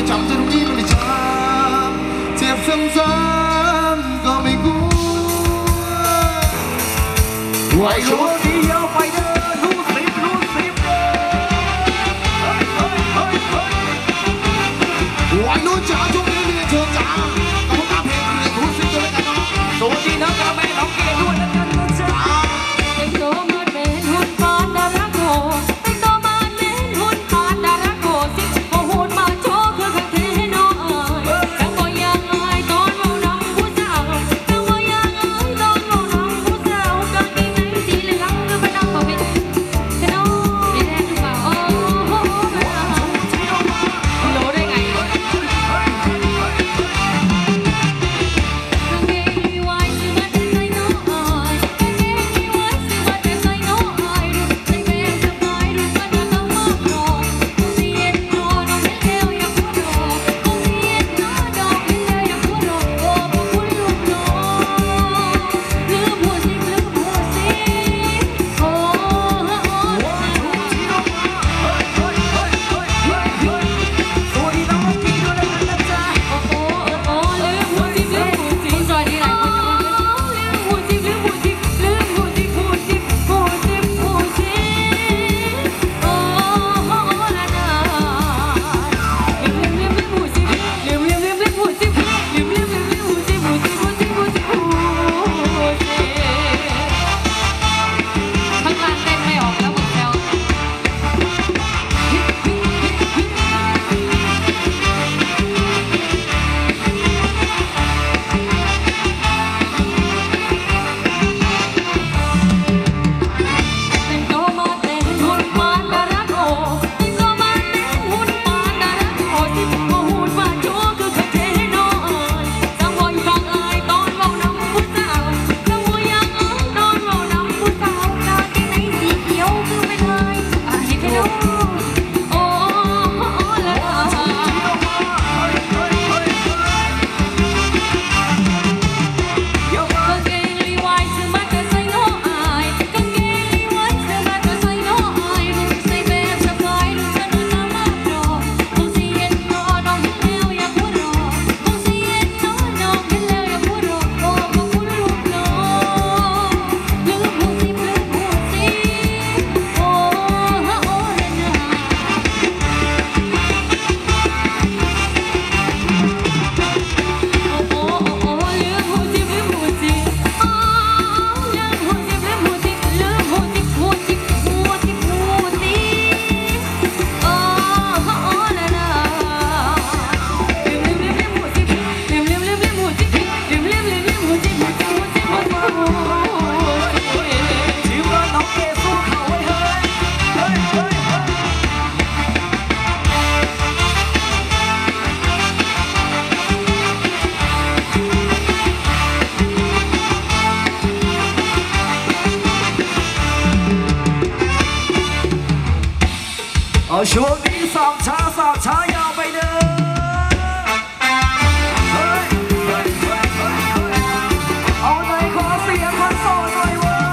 จำจะรู้ยี่มันไม่จำเจ็บซ้ำๆก็ไม่กลัวไว้รู้เดียวไปเดินรู้สิบไว้รู้จ๋าช่วงนี้มีเธอจ๋ากับพวกตาเพลงเรียนรู้สิบด้วยกันเนาะสวัสดีนะกับแม่น้องเกดด้วยนะกันนะจ๊ะเด็กโตมาเป็นหุ่นปานดาราโกเด็กโตมาเป็นหุ่นปานดาราโกสิโอ้หุ่นมาโชว์คือขังเทน้อยจังบ่ยังไงตอนเรานำผู้สาวจังบ่ยังไงตอนเรานำผู้สาวกันที่ไหนที่เหลืองคือเป็นน้องบ่เป็นแค่น้องไม่แน่หรือเปล่าโอ้โหรู้ได้ไงช่วงนี้สอบช้ายาวไปเด้อเอาหน่อยขอเสียงคนโสดหน่อยเว้ย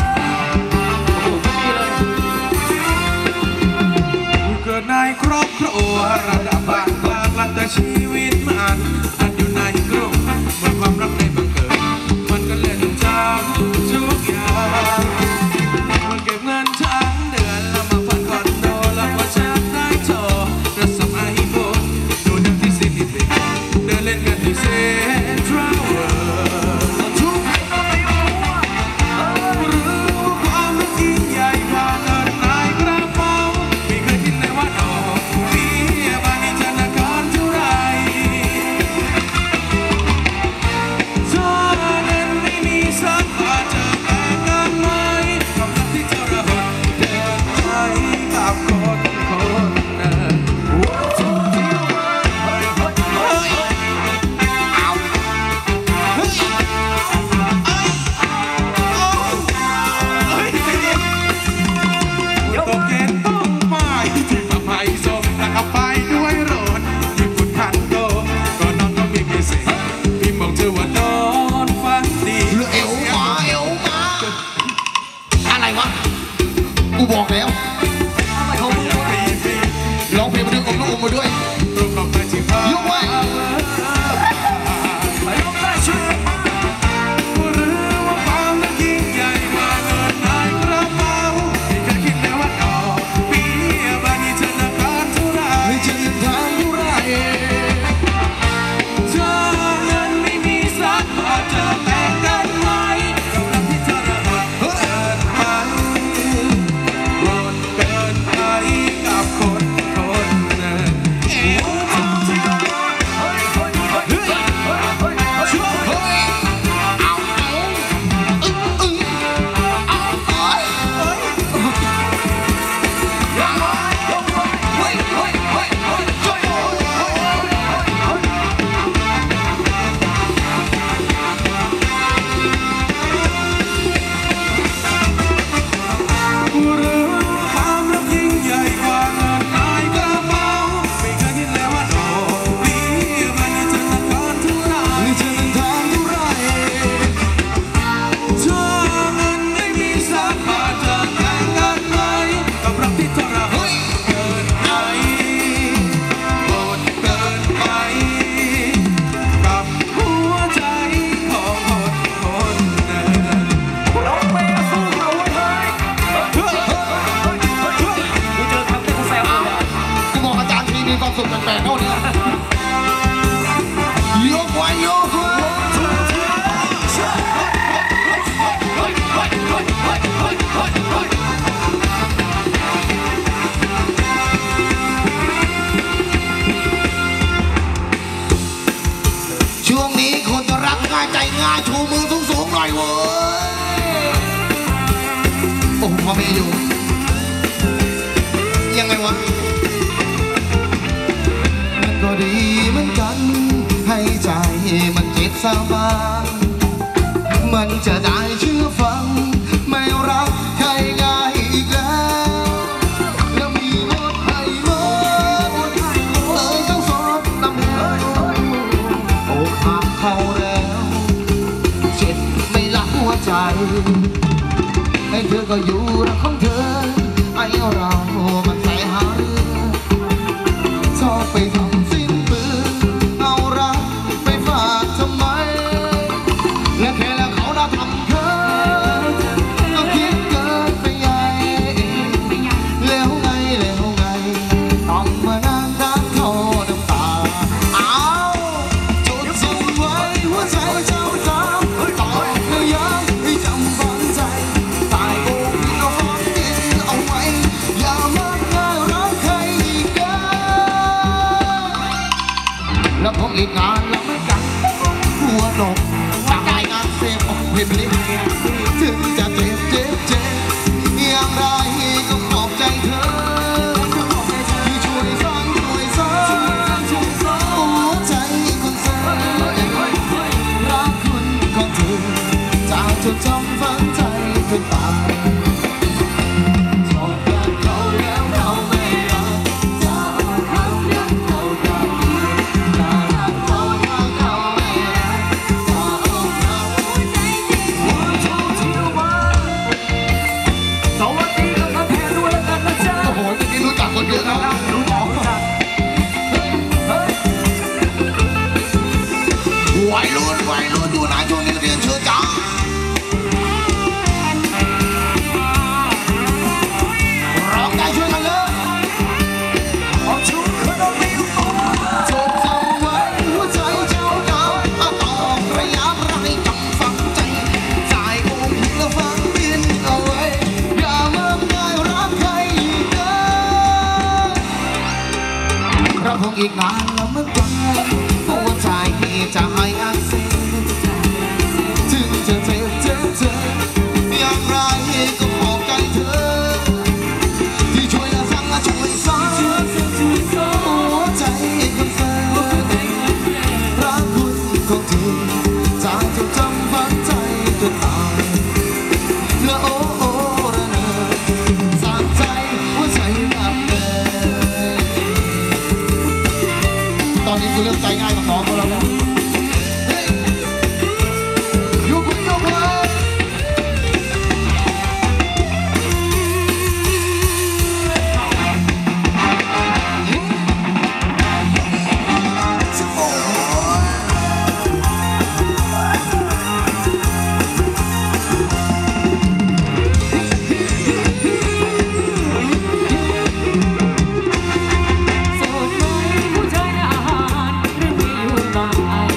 เกิดในครอบครัวระดับบางกลางและแต่ชีวิตมันอยู่ในกรุงเมื่อความรักในบังเกิดมันก็เล่นจำทุกอย่างมันเก็บเงินทั้งเดือนแล้วมาผ่อนคอนโดแล้วก็ชักได้โชว์รัศมีโบดูดังที่ซิตี้เดินเล่นกันที่เซ็นทรัลเวิลด์ทุกคนก็ไม่รู้หรือความรักยิ่งใหญ่พาเงินในกระเป๋าไม่เคยคิดเลยว่าดอกเบี้ยบานนี้ธนาคารเท่าไรความสุขแปลกๆเท่านี้ยกไว้ยกไว้ช่วงนี้คนจะรักง่ายใจง่ายชูมือสูงๆหน่อยเว้ยโอ้พ่อแม่อยู่ยังไงวะมันก็ดีเหมือนกันให้ใจมันเจ็บสาบานมันจะได้เชื่อฟังไม่รักใครง่ายอีกแล้วแล้วมีหมดให้หมดต้องสดน้ำเอ้ยโอ้หักเขาแล้วเจ็บไม่ละหัวใจให้เธอก็อยู่รักของเธอไอ้เรามันใส่หาเรือชอบไปทำสิ้นเปลืองเอารักไปฝากทำไมและแค่แล้วเขาได้ทำเธอก็คิดเกินไปใหญ่แล้วไงต้องมานั่งร้องเขาน้ำตาเอาจดจำไว้หัวใจเจ้าตามต่อแล้วยังให้จำฝังใจตายโอ้พี่ก็ฝังดินเอาไว้อย่ามาง่ายรักใครอีกแล้วผมอีกงานแล้วไม่กันหัวหนกจากรายงานเสพออกเพลงลิขถึงจะเจ็บอย่างไรก็ขอบใจเธอที่ช่วยสร้างหัวใจคนเสียรักคุณของเธอจะจดจำฝังใจจนตายชอบกันเขาแล้วเขาไม่รักจะรักยังเขาจะดีจะรักเขาถ้าเขาไม่รักจะอกหักหัวใจจริงหัวใจที่ว่าสวัสดีครับแทนด้วยแล้วกันนะจ๊ะโอ้โหทีนี้รู้จักคนเยอะแล้วรู้จักวัยรุ่นอยู่นะช่วงนี้เรียนเชิญจ้าร้องได้ช่วยกันเลยออกชุดขนมปิ้วจดจำไว้หัวใจเจ้าดาวต้องพยายามรักให้จำฝังใจใจอกแล้วฝังดินเอาไว้อย่ามาง่ายรักใครอีกนะเราคงอีกนานแล้วเหมือนกันหัวใจจะให้อักเสบถึงจะเจ็บอย่างไรก็ขอบใจเธอที่ช่วยละสั่งช่วยสอนหัวใจคนเสียรักคุณของเธอจะจดจำฝังใจจนตายและโอ้ระเนอสั่งใจหัวใจกับเธอตอนนี้คือเรื่องใจง่ายกับน้องของเราแล้วโสดไหมผู้ชายในอาหารหรือมีอยู่มาก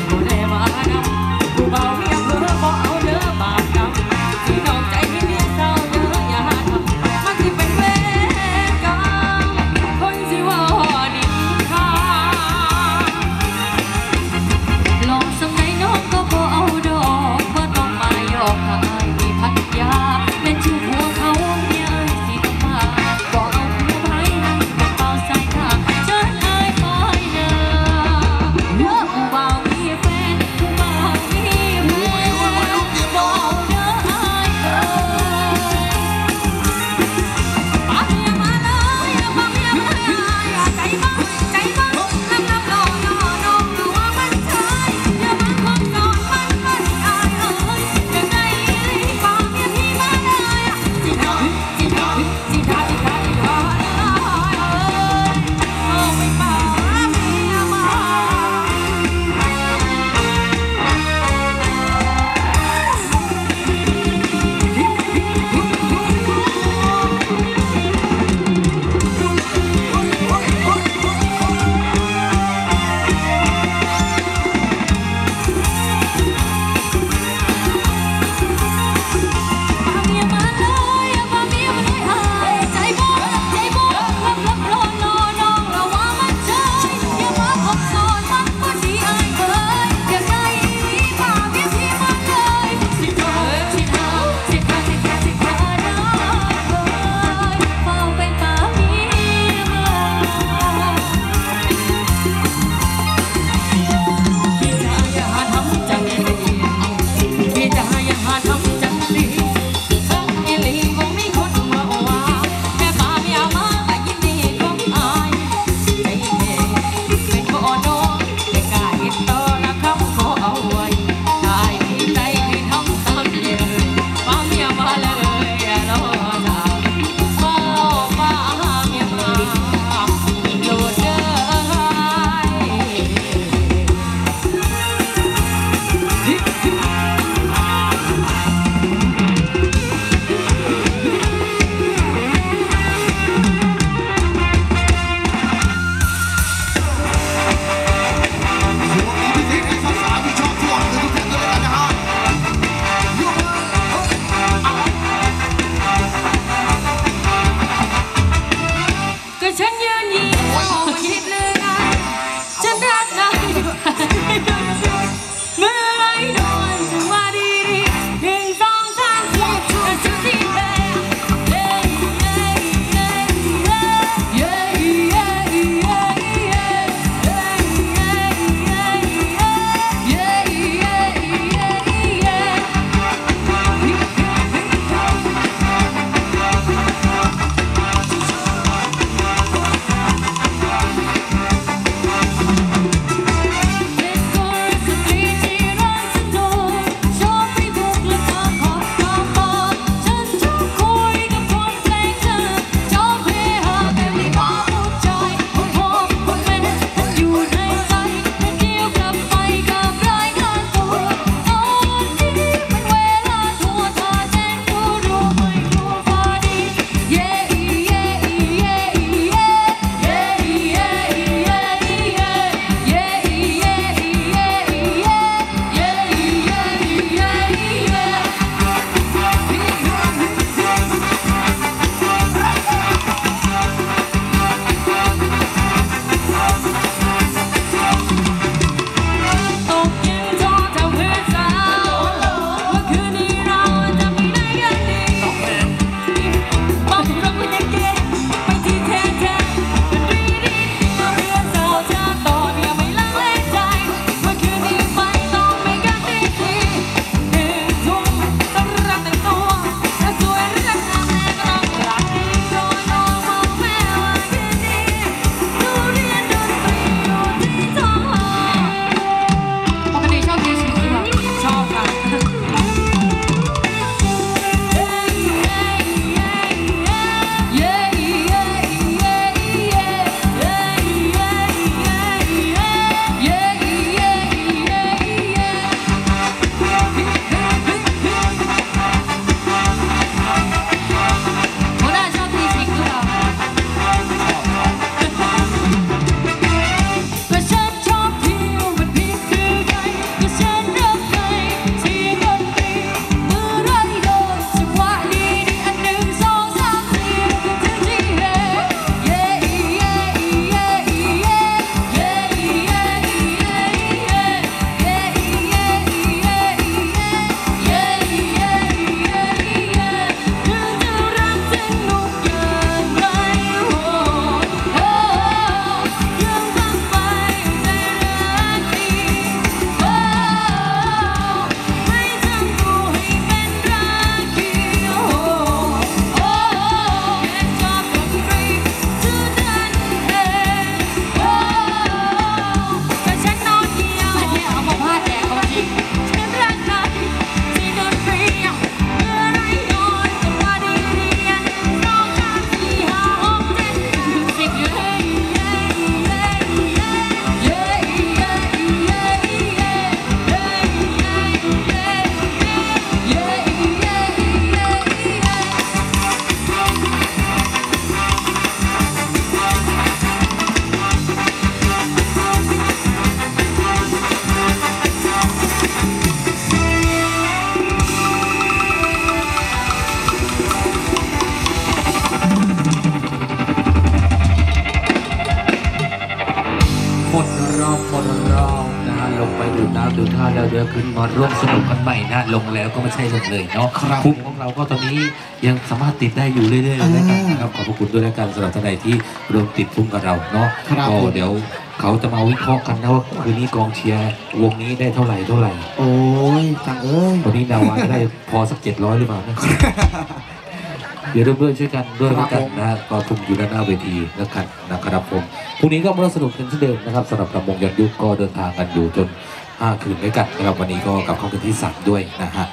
หมดรอบนะฮะลงไปดูน้ำดูท่าแล้วเดี๋ยวขึ้นมาร่วมสนุกกันใหม่นะลงแล้วก็ไม่ใช่ลงเลยเนาะภูมิของเราก็ตอนนี้ยังสามารถติดได้อยู่เรื่อยๆเลยกันนะครับขอบพระคุณด้วยแล้วกันสำหรับท่านใดที่รวมติดภูมิกับเราเนาะก็เดี๋ยวเขาจะมาวิเคราะห์กันนะว่าคืนนี้กองเชียร์วงนี้ได้เท่าไหร่โอ้ยจังวันนี้ดาวาได้พอสัก700หรือเปล่านะเดี๋ยวร่วมช่วยกันด้วยแล้วกันนะก็ภูมิอยู่ด้านหน้าเวทีแล้วกันนะครับผมพรุ่งนี้ก็มาสนุกกันเช่นเดิมนะครับสำหรับรำวงย้อนยุคก็เดินทางกันอยู่จน5 คืนด้วยกันนะครับวันนี้ก็กลับเข้ากันที่3ด้วยนะฮะ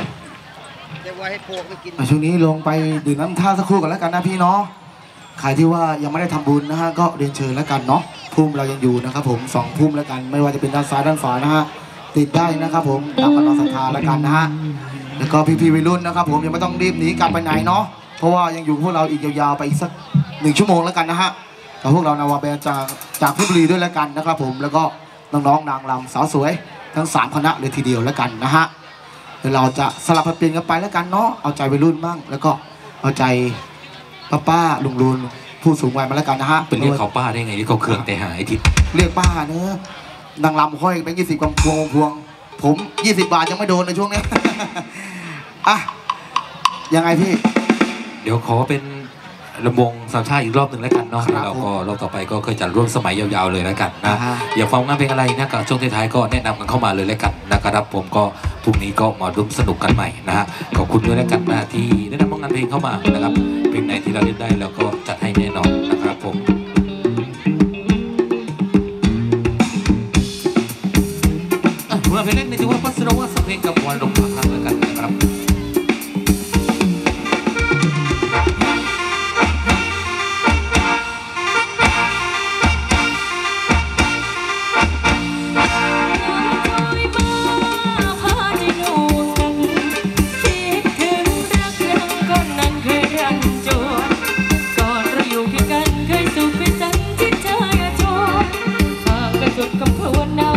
ช่วงนี้ลงไปดื่มน้ำท่าสักครู่กันแล้วกันนะพี่เนาะใครที่ว่ายังไม่ได้ทำบุญนะฮะก็เรียนเชิญแล้วกันเนาะพุ่มเรายังอยู่นะครับผม2 พุ่มแล้วกันไม่ว่าจะเป็นด้านซ้ายด้านขวานะฮะติดได้นะครับผมตามกำลังศรัทธาแล้วกันนะฮะแล้วก็พี่ๆวัยรุ่นนะครับผมยังไม่ต้องรีบหนีกลับไปไหนเนาะเพราะว่ายังอยู่พวกเราอีกยาวๆไปอีกสัก1 ชั่วโมงแล้วกันนะฮะกับพวกเรานาวาแบนจากเพชรบุรีด้วยแล้วกันนะครับผมแล้วก็น้องๆนางรำสาวสวยทั้ง3 คณะเลยทีเดียวแล้วกันนะฮะเดี๋ยวเราจะสลับเปลี่ยนกันไปแล้วกันเนาะเอาใจวัยรุ่นบ้างแล้วก็เอาใจป้าลุงผู้สูงวัยมาแล้วกันนะฮะเป็นเรียกเขาป้าได้ไงที่เขาเครื่องแต่หายทิศเรียกป้าเนอะนางรำค่อยเป็น20 กว่าพวงผม20 บาทยังไม่โดนในช่วงนี้อ่ะยังไงพี่เดี๋ยวขอเป็นลำวงสามชาติอีกรอบหนึ่งแล้วกันเนาะแล้วเราก็รอบต่อไปก็เคยจัดร่วมสมัยยาวๆเลยแล้วกันนะอยากฟังงานเพลงอะไรนะกับช่วงท้ายๆก็แนะนำกันเข้ามาเลยแล้วกันนะครับผมก็พรุ่งนี้ก็มาร่วมสนุกกันใหม่นะฮะขอบคุณด้วยแล้วกันนะที่แนะนำงานเพลงเข้ามานะครับเพลงไหนที่เราเล่นได้เราก็จัดให้แน่นอนนะครับผมเมื่อเพลงเล่นในที่ว่าพัสดุว่าสเพลงกับวันลงพักแล้วกันนะครับสุดคำพวนน้